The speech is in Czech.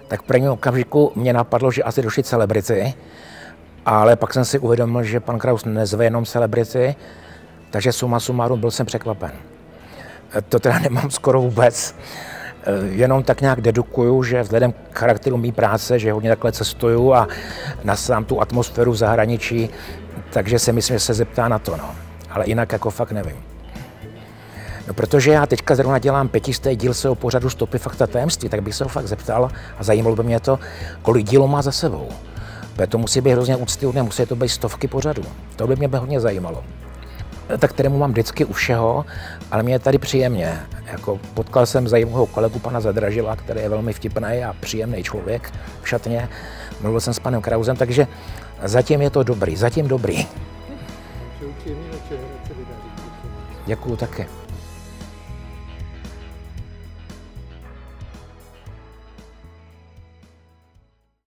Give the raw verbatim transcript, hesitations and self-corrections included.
tak v prvním okamžiku mě napadlo, že asi došly celebrity, ale pak jsem si uvědomil, že pan Kraus nezve jenom celebrity, takže suma sumárum byl jsem překvapen. To teda nemám skoro vůbec, jenom tak nějak dedukuju, že vzhledem k charakteru mý práce, že hodně takhle cestuju a nasám tu atmosféru v zahraničí, takže si myslím, že se zeptá na to, no. Ale jinak jako fakt nevím. No, protože já teďka zrovna dělám pětistý díl svého pořadu Stopy, fakta, tajemství, tak bych se ho fakt zeptal a zajímalo by mě to, kolik dílů má za sebou. To musí být hrozně úctyhodné, musí to být stovky pořadů. To by mě hodně zajímalo. Tak kterému mám vždycky u všeho, ale mě je tady příjemně. Jako potkal jsem zajímavého kolegu pana Zadražila, který je velmi vtipný a příjemný člověk v šatně. Mluvil jsem s panem Krausem, takže zatím je to dobrý, zatím dobrý. Děkuju také.